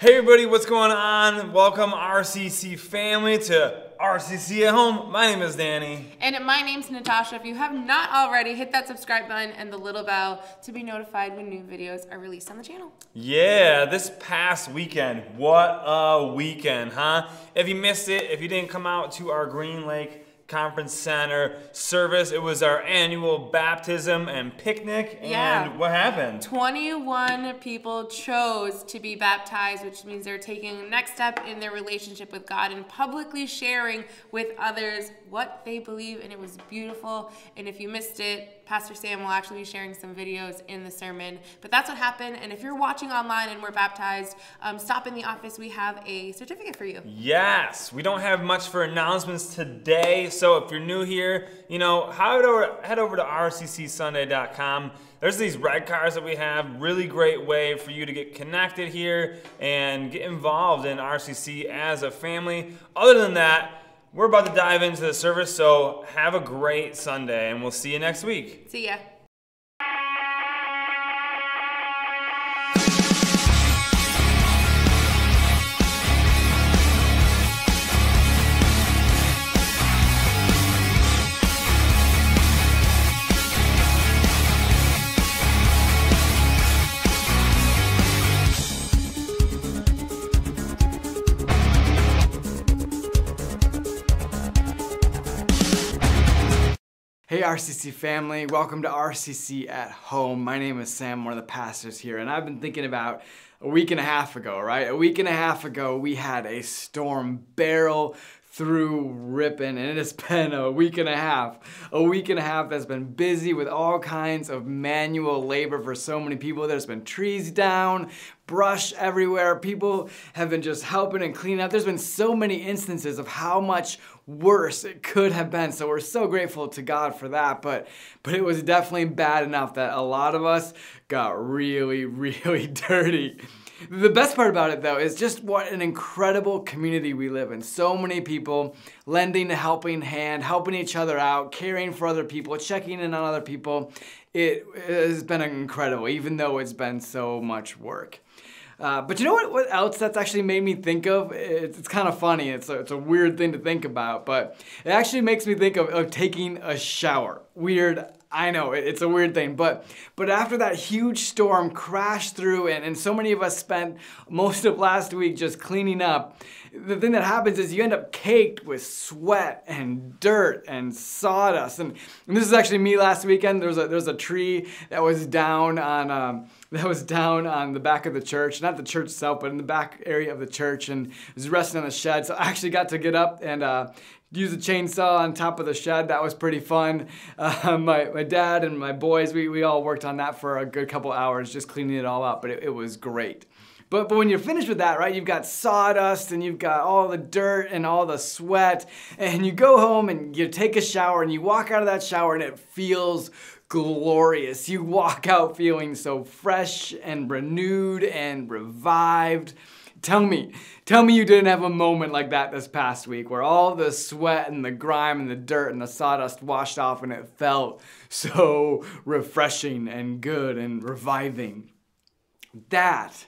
Hey everybody, what's going on? Welcome RCC family to RCC at Home. My name is Danny. And my name's Natasha. If you have not already, hit that subscribe button and the little bell to be notified when new videos are released on the channel. Yeah, this past weekend, what a weekend, huh? If you missed it, if you didn't come out to our Green Lake Conference Center service, it was our annual baptism and picnic. Yeah. And what happened? 21 people chose to be baptized, which means they're taking the next step in their relationship with God and publicly sharing with others what they believe, and it was beautiful. And if you missed it, Pastor Sam will actually be sharing some videos in the sermon. But that's what happened, and if you're watching online and we're baptized, stop in the office. We have a certificate for you. Yes, we don't have much for announcements today, so if you're new here, head over to rccsunday.com. There's these red cards that we have, really great way for you to get connected here and get involved in RCC as a family. Other than that, we're about to dive into the service, so have a great Sunday, and we'll see you next week. See ya. Hey RCC family, welcome to RCC at Home. My name is Sam, one of the pastors here, and I've been thinking about a week and a half ago, right? A week and a half ago, we had a storm barrel through Ripon, and it has been a week and a half. A week and a half that's been busy with all kinds of manual labor for so many people. There's been trees down, brush everywhere. People have been just helping and cleaning up. There's been so many instances of how much worse it could have been. So we're so grateful to God for that. But it was definitely bad enough that a lot of us got really, really dirty. The best part about it, though, is just what an incredible community we live in. So many people lending a helping hand, helping each other out, caring for other people, checking in on other people. It has been incredible, even though it's been so much work. But you know what else that's actually made me think of? It's kind of funny. It's a weird thing to think about, but it actually makes me think of taking a shower. Weird. I know, it's a weird thing, but after that huge storm crashed through and so many of us spent most of last week just cleaning up, the thing that happens is you end up caked with sweat and dirt and sawdust. And this is actually me last weekend. There was a tree that was down on the back of the church, not the church itself, but in the back area of the church, and it was resting on the shed. So I actually got to get up and use a chainsaw on top of the shed. That was pretty fun. My dad and my boys, we all worked on that for a good couple hours, just cleaning it all up, but it was great. But when you're finished with that, right, you've got sawdust and you've got all the dirt and all the sweat, and you go home and you take a shower and you walk out of that shower and it feels glorious. You walk out feeling so fresh and renewed and revived. Tell me you didn't have a moment like that this past week where all the sweat and the grime and the dirt and the sawdust washed off and it felt so refreshing and good and reviving. That's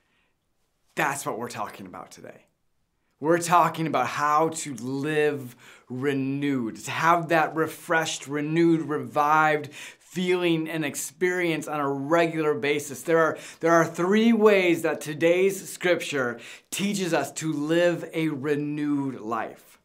what we're talking about today. We're talking about how to live renewed, to have that refreshed, renewed, revived feeling and experience on a regular basis. There are three ways that today's scripture teaches us to live a renewed life.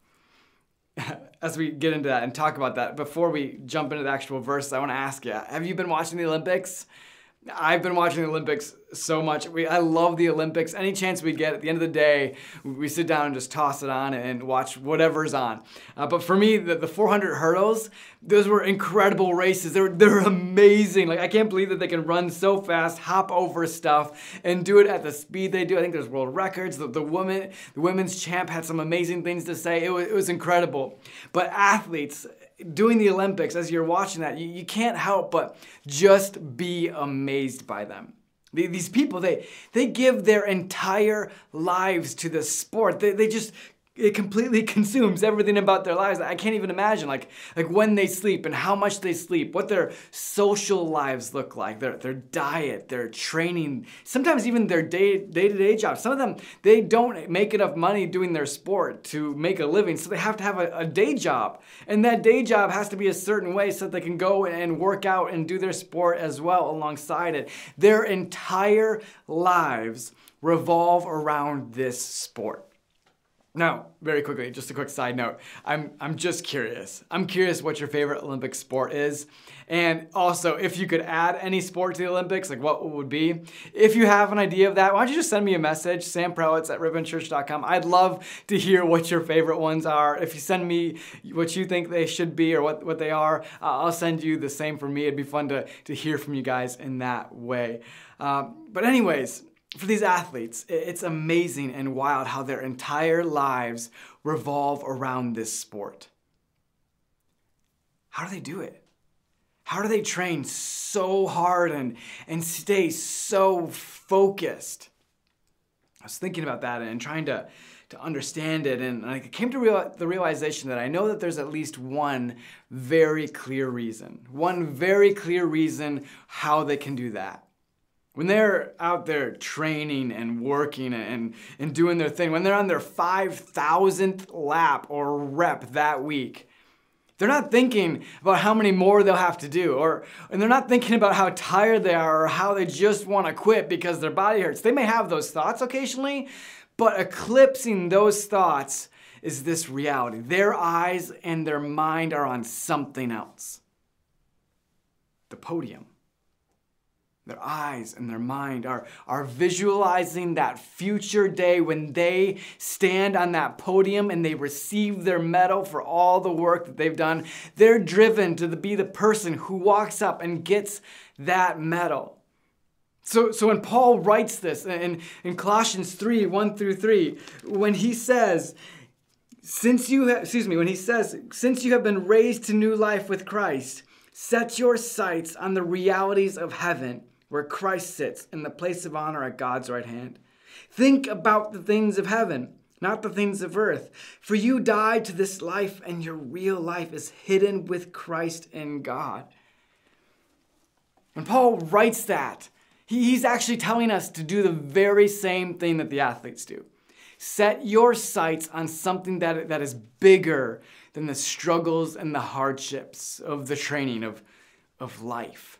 As we get into that and talk about that, before we jump into the actual verse, I want to ask you, have you been watching the Olympics? I've been watching the Olympics so much. I love the Olympics. Any chance we get, at the end of the day, we sit down and just toss it on and watch whatever's on. But for me, the 400 hurdles, those were incredible races. They're amazing. Like, I can't believe that they can run so fast, hop over stuff, and do it at the speed they do. I think there's world records. The women's champ had some amazing things to say. It was incredible. But athletes doing the Olympics, as you're watching that, you can't help but just be amazed by them. These people, they give their entire lives to the sport. They just It completely consumes everything about their lives. I can't even imagine like when they sleep and how much they sleep, what their social lives look like, their diet, their training, sometimes even their day-to-day jobs. Some of them, they don't make enough money doing their sport to make a living, so they have to have a day job. And that day job has to be a certain way so that they can go and work out and do their sport as well alongside it. Their entire lives revolve around this sport. Now, very quickly, just a quick side note. I'm just curious. I'm curious what your favorite Olympic sport is. And also, if you could add any sport to the Olympics, like what would be? If you have an idea of that, why don't you just send me a message, samprowitz@riponchurch.com. I'd love to hear what your favorite ones are. If you send me what you think they should be or what they are, I'll send you the same for me. It'd be fun to hear from you guys in that way. But anyways, for these athletes, it's amazing and wild how their entire lives revolve around this sport. How do they do it? How do they train so hard and stay so focused? I was thinking about that and trying to understand it, and I came to the realization that I know that there's at least one very clear reason how they can do that. When they're out there training and working and doing their thing, when they're on their 5,000th lap or rep that week, they're not thinking about how many more they'll have to do, and they're not thinking about how tired they are or how they just want to quit because their body hurts. They may have those thoughts occasionally, but eclipsing those thoughts is this reality. Their eyes and their mind are on something else. The podium. Their eyes and their mind are visualizing that future day when they stand on that podium and they receive their medal for all the work that they've done. They're driven to be the person who walks up and gets that medal. So when Paul writes this in Colossians 3:1-3, when he says, since you have been raised to new life with Christ, set your sights on the realities of heaven, where Christ sits in the place of honor at God's right hand. Think about the things of heaven, not the things of earth. For you died to this life, and your real life is hidden with Christ in God. When Paul writes that, he's actually telling us to do the very same thing that the athletes do. Set your sights on something that is bigger than the struggles and the hardships of the training of life.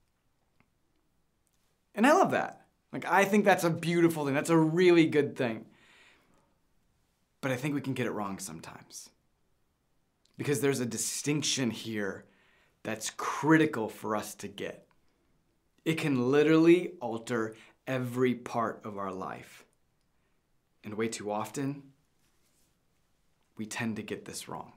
And I love that. I think that's a beautiful thing. That's a really good thing. But I think we can get it wrong sometimes. Because there's a distinction here that's critical for us to get. It can literally alter every part of our life. And way too often, we tend to get this wrong.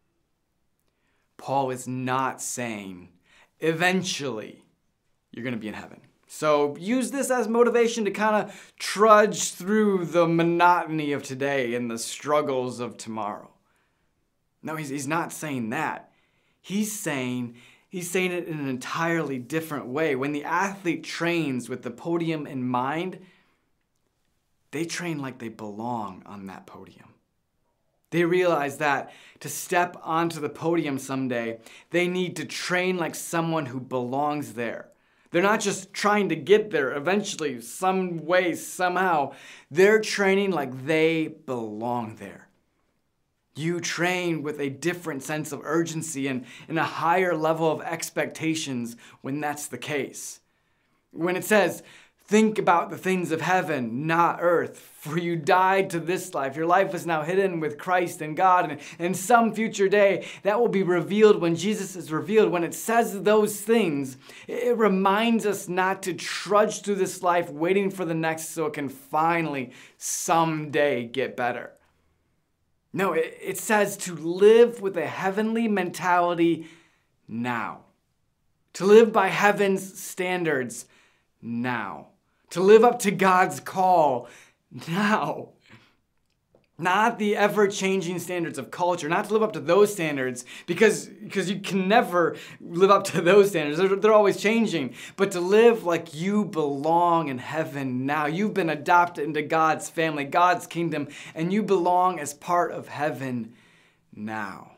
Paul is not saying, eventually, you're going to be in heaven. So use this as motivation to kind of trudge through the monotony of today and the struggles of tomorrow. No, he's not saying that. He's saying it in an entirely different way. When the athlete trains with the podium in mind, they train like they belong on that podium. They realize that to step onto the podium someday, they need to train like someone who belongs there. They're not just trying to get there eventually, some way, somehow. They're training like they belong there. You train with a different sense of urgency and a higher level of expectations when that's the case. When it says, think about the things of heaven, not earth, for you died to this life. Your life is now hidden with Christ and God, and in some future day, that will be revealed when Jesus is revealed. When it says those things, it reminds us not to trudge through this life waiting for the next so it can finally someday get better. No, it says to live with a heavenly mentality now. To live by heaven's standards now. To live up to God's call now. not the ever-changing standards of culture, not to live up to those standards, because you can never live up to those standards. They're always changing. But to live like you belong in heaven now. You've been adopted into God's family, God's kingdom, and you belong as part of heaven now.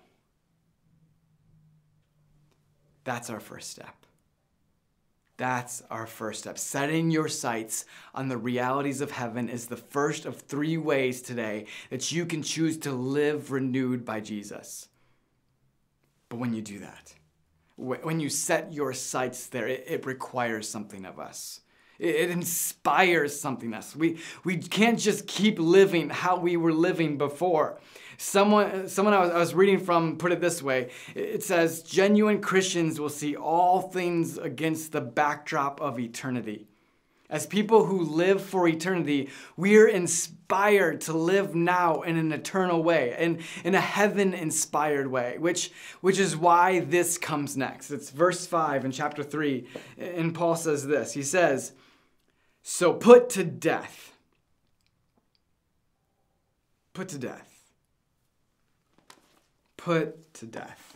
That's our first step. That's our first step. Setting your sights on the realities of heaven is the first of 3 ways today that you can choose to live renewed by Jesus. But when you do that, when you set your sights there, it requires something of us. It inspires something else. We can't just keep living how we were living before. Someone I was reading from put it this way. It says, genuine Christians will see all things against the backdrop of eternity. As people who live for eternity, we're inspired to live now in an eternal way, in a heaven-inspired way, which is why this comes next. It's verse 5 in chapter 3, and Paul says this. He says, so put to death. Put to death. Put to death.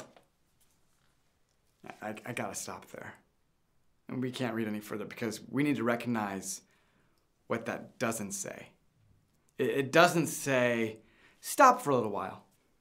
I gotta stop there. And we can't read any further because we need to recognize what that doesn't say. It doesn't say, stop for a little while.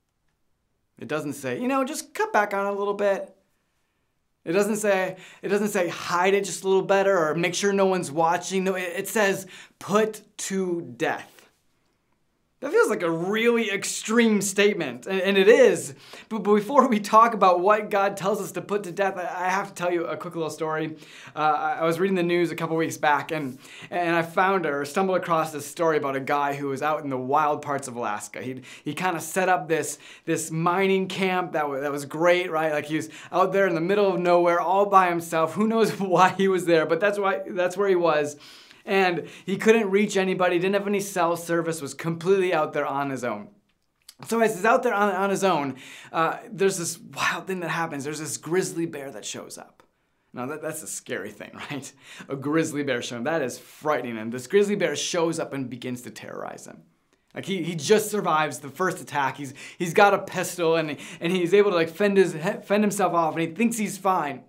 It doesn't say, just cut back on it a little bit. It doesn't say hide it just a little better or make sure no one's watching. No, it says put to death. That feels like a really extreme statement, and it is. But before we talk about what God tells us to put to death, I have to tell you a quick little story. I was reading the news a couple weeks back, and I stumbled across this story about a guy who was out in the wild parts of Alaska. He kind of set up this mining camp that was great, right? Like he was out there in the middle of nowhere all by himself. Who knows why he was there, but that's where he was. And he couldn't reach anybody, didn't have any cell service, was completely out there on his own. So as he's out there on his own, there's this wild thing that happens. There's this grizzly bear that shows up. Now that's a scary thing, right? A grizzly bear showing up. That is frightening. And this grizzly bear shows up and begins to terrorize him. Like he just survives the first attack. He's got a pistol and he's able to fend himself off, and he thinks he's fine.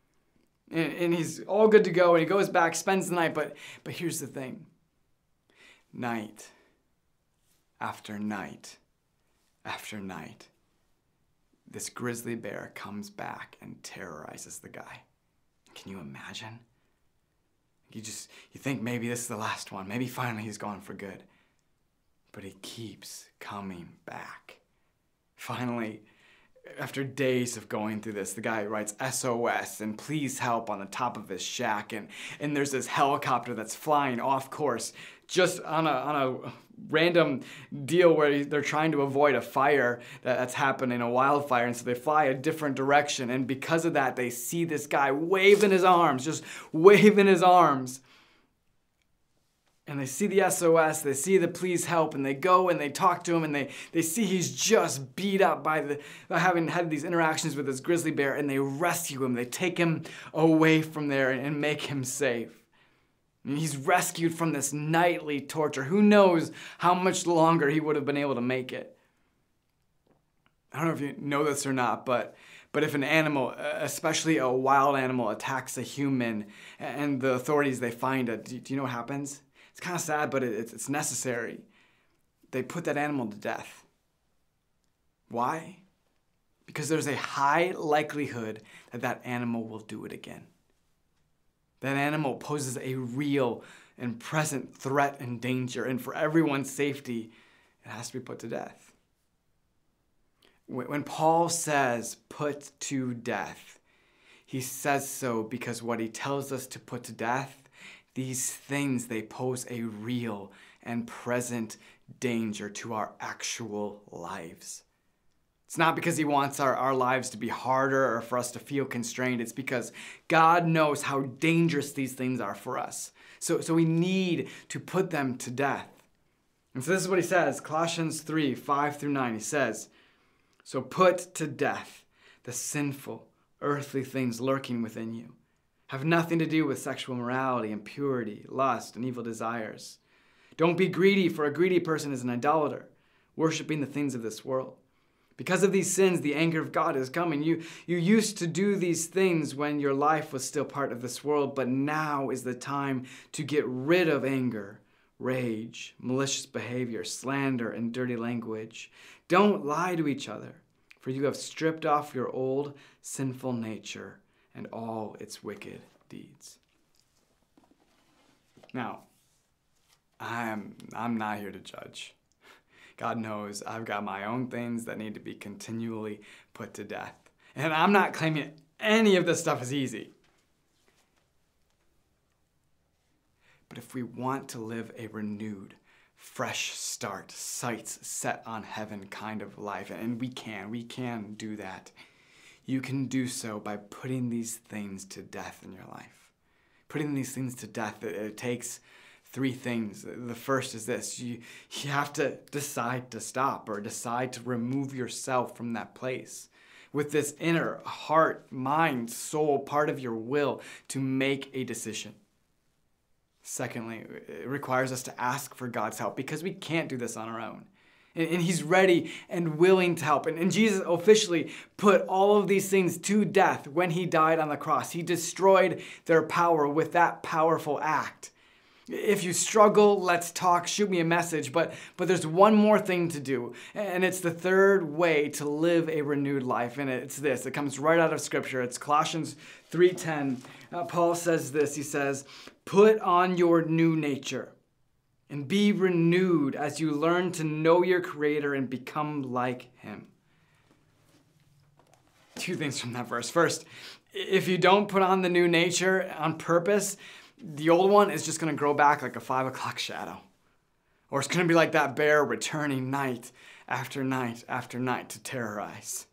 And he's all good to go, and he goes back, spends the night, but here's the thing. Night after night after night, this grizzly bear comes back and terrorizes the guy. Can you imagine? You think maybe this is the last one. Maybe finally he's gone for good. But he keeps coming back. Finally, after days of going through this, the guy writes SOS and please help on the top of his shack, and there's this helicopter that's flying off course just on a random deal where they're trying to avoid a fire that's happening, a wildfire, and so they fly a different direction, and because of that they see this guy waving his arms, just waving his arms. And they see the SOS, they see the please help, and they go and they talk to him, and they see he's just beat up by having had these interactions with this grizzly bear, and they rescue him. They take him away from there and make him safe. And he's rescued from this nightly torture. Who knows how much longer he would have been able to make it. I don't know if you know this or not, but if an animal, especially a wild animal, attacks a human and the authorities, they find it, do you know what happens? It's kind of sad, but it's necessary. They put that animal to death. Why? Because there's a high likelihood that animal will do it again. That animal poses a real and present threat and danger, and for everyone's safety, it has to be put to death. When Paul says put to death, he says so because what he tells us to put to death, these things, they pose a real and present danger to our actual lives. It's not because he wants our lives to be harder or for us to feel constrained. It's because God knows how dangerous these things are for us. So we need to put them to death. And so this is what he says, Colossians 3, 5 through 9. He says, so put to death the sinful, earthly things lurking within you. Have nothing to do with sexual immorality, impurity, lust, and evil desires. Don't be greedy, for a greedy person is an idolater, worshiping the things of this world. Because of these sins, the anger of God is coming. You used to do these things when your life was still part of this world, but now is the time to get rid of anger, rage, malicious behavior, slander, and dirty language. Don't lie to each other, for you have stripped off your old sinful nature and all its wicked deeds. Now, I'm not here to judge. God knows I've got my own things that need to be continually put to death. And I'm not claiming any of this stuff is easy. But if we want to live a renewed, fresh start, sights set on heaven kind of life, and we can do that, you can do so by putting these things to death in your life. Putting these things to death, it takes 3 things. The first is this: you have to decide to stop, or decide to remove yourself from that place with this inner heart, mind, soul, part of your will to make a decision. Secondly, it requires us to ask for God's help because we can't do this on our own. And He's ready and willing to help. And Jesus officially put all of these things to death when He died on the cross. He destroyed their power with that powerful act. If you struggle, let's talk, shoot me a message. But there's one more thing to do, and it's the third way to live a renewed life. And it's this. It comes right out of Scripture. It's Colossians 3:10. Paul says this. He says, "Put on your new nature and be renewed as you learn to know your Creator and become like Him." 2 things from that verse. First, if you don't put on the new nature on purpose, the old one is just going to grow back like a 5 o'clock shadow. Or it's going to be like that bear returning night after night after night to terrorize.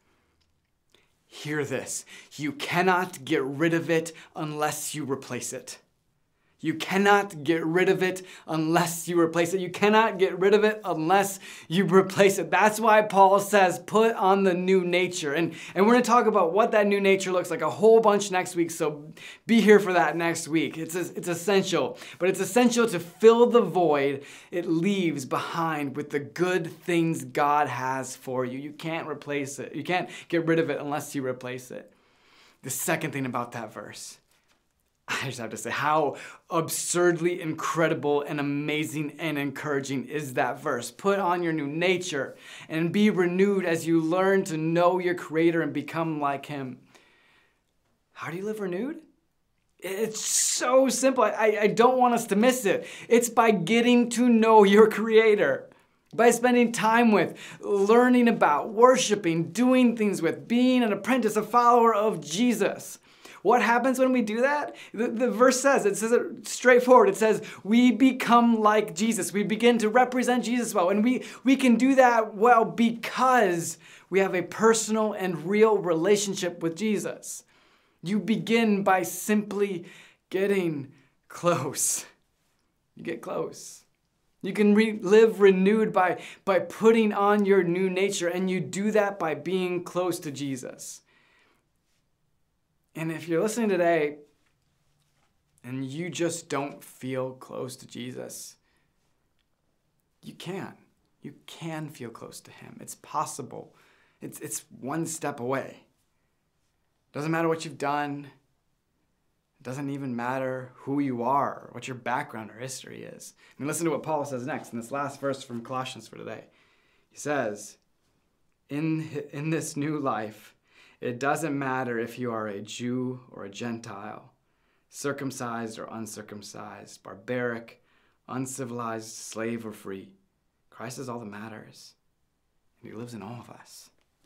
Hear this. You cannot get rid of it unless you replace it. You cannot get rid of it unless you replace it. You cannot get rid of it unless you replace it. That's why Paul says, put on the new nature. And we're going to talk about what that new nature looks like a whole bunch next week, so be here for that next week. It's essential. But it's essential to fill the void it leaves behind with the good things God has for you. You can't replace it. You can't get rid of it unless you replace it. The second thing about that verse, I just have to say, how absurdly incredible and amazing and encouraging is that verse. Put on your new nature and be renewed as you learn to know your Creator and become like Him. How do you live renewed? It's so simple. I don't want us to miss it. It's by getting to know your Creator. By spending time with, learning about, worshiping, doing things with, being an apprentice, a follower of Jesus. What happens when we do that? The verse says it straightforward. It says, we become like Jesus. We begin to represent Jesus well. And we can do that well because we have a personal and real relationship with Jesus. You begin by simply getting close. You get close. You can live renewed by putting on your new nature, and you do that by being close to Jesus. And if you're listening today and you just don't feel close to Jesus, you can. You can feel close to Him. It's possible. It's one step away. Doesn't matter what you've done. It doesn't even matter who you are, or what your background or history is. I mean, listen to what Paul says next in this last verse from Colossians for today. He says, in this new life, it doesn't matter if you are a Jew or a Gentile, circumcised or uncircumcised, barbaric, uncivilized, slave or free. Christ is all that matters, and He lives in all of us.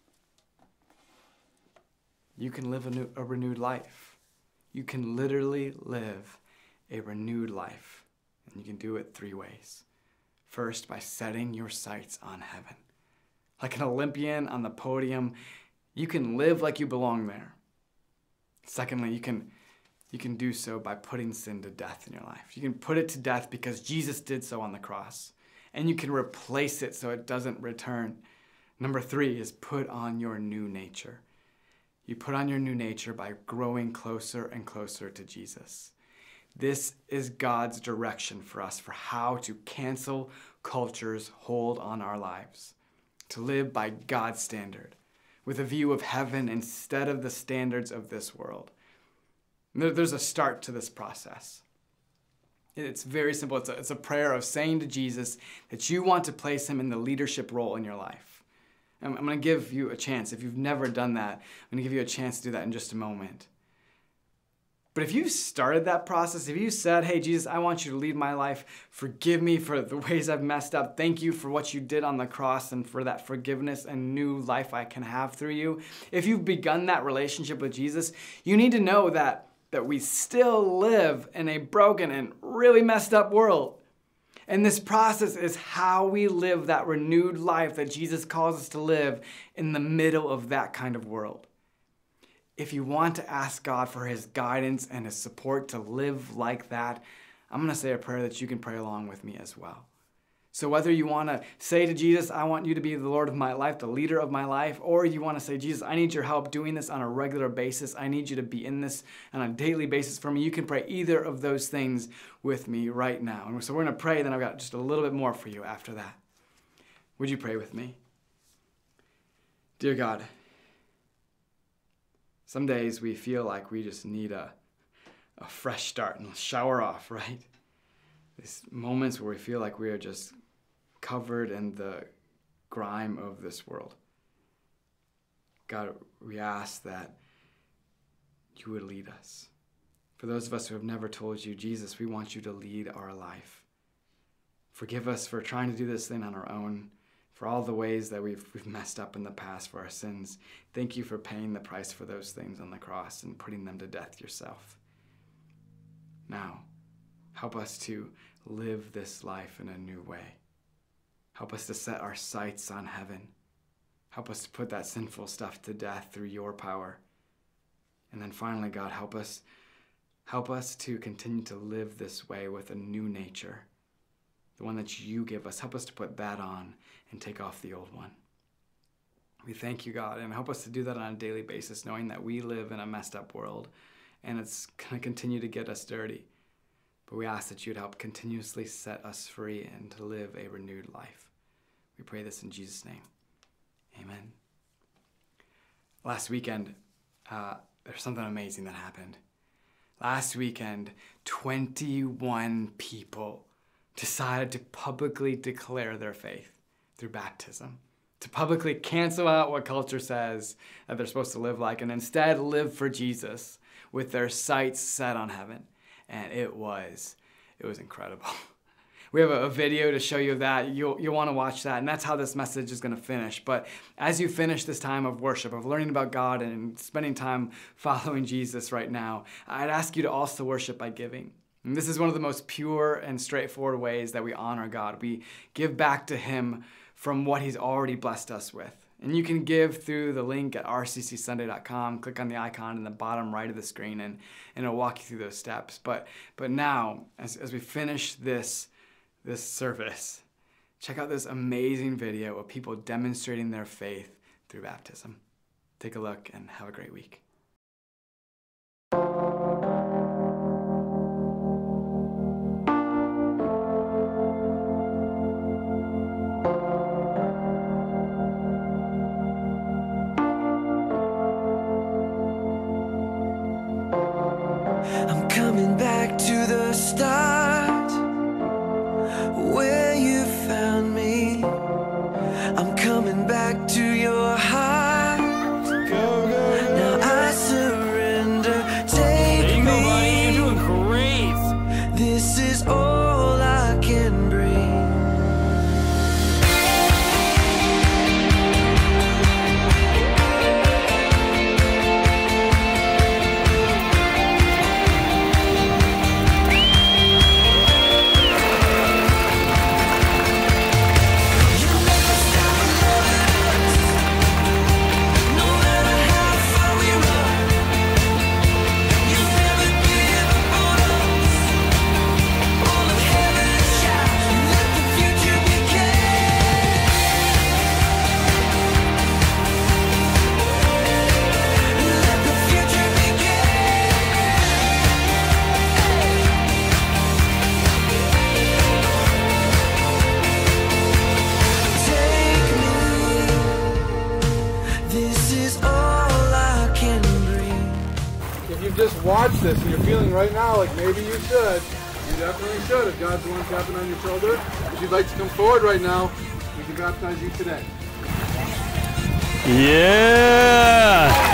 You can live a renewed life. You can literally live a renewed life, and you can do it 3 ways. First, by setting your sights on heaven. Like an Olympian on the podium, you can live like you belong there. Secondly, you can do so by putting sin to death in your life. You can put it to death because Jesus did so on the cross. And you can replace it so it doesn't return. Number 3 is put on your new nature. You put on your new nature by growing closer and closer to Jesus. This is God's direction for us for how to cancel culture's hold on our lives. to live by God's standard, with a view of heaven instead of the standards of this world. There's a start to this process. It's very simple. It's a prayer of saying to Jesus that you want to place him in the leadership role in your life. I'm going to give you a chance. If you've never done that, I'm going to give you a chance to do that in just a moment. But if you started that process, if you said, hey, Jesus, I want you to lead my life, forgive me for the ways I've messed up, thank you for what you did on the cross and for that forgiveness and new life I can have through you. If you've begun that relationship with Jesus, you need to know that we still live in a broken and really messed up world. And this process is how we live that renewed life that Jesus calls us to live in the middle of that kind of world. If you want to ask God for his guidance and his support to live like that, I'm going to say a prayer that you can pray along with me as well. So whether you want to say to Jesus, I want you to be the Lord of my life, the leader of my life, or you want to say, Jesus, I need your help doing this on a regular basis. I need you to be in this on a daily basis for me. You can pray either of those things with me right now. And so we're going to pray, then I've got just a little bit more for you after that. Would you pray with me? Dear God, some days we feel like we just need a fresh start and shower off, right? These moments where we feel like we are just covered in the grime of this world. God, we ask that you would lead us. For those of us who have never told you, Jesus, we want you to lead our life. Forgive us for trying to do this thing on our own, for all the ways that we've messed up in the past for our sins. Thank you for paying the price for those things on the cross and putting them to death yourself. Now, help us to live this life in a new way. Help us to set our sights on heaven. Help us to put that sinful stuff to death through your power. And then finally, God, help us to continue to live this way with a new nature, the one that you give us. Help us to put that on and take off the old one. We thank you, God, and help us to do that on a daily basis, knowing that we live in a messed up world, and it's going to continue to get us dirty. But we ask that you'd help continuously set us free and to live a renewed life. We pray this in Jesus' name. Amen. Last weekend, there's something amazing that happened. Last weekend, 21 people decided to publicly declare their faith through baptism, to publicly cancel out what culture says that they're supposed to live like, and instead live for Jesus with their sights set on heaven. And it was incredible. We have a video to show you of that. You'll want to watch that, and that's how this message is going to finish. But as you finish this time of worship, of learning about God and spending time following Jesus right now, I'd ask you to also worship by giving. And this is one of the most pure and straightforward ways that we honor God. We give back to him from what he's already blessed us with. And you can give through the link at rccsunday.com. Click on the icon in the bottom right of the screen, and it'll walk you through those steps. But now, as we finish this service, check out this amazing video of people demonstrating their faith through baptism. Take a look and have a great week. I'm coming back to the start, where you found me. I'm coming back to your heart. Now I surrender. Take me. Buddy. You're doing great. This is all I can bring. All of watched this and you're feeling right now like maybe you should, you definitely should. If God's the one tapping on your shoulder, if you'd like to come forward right now, we can baptize you today. Yeah!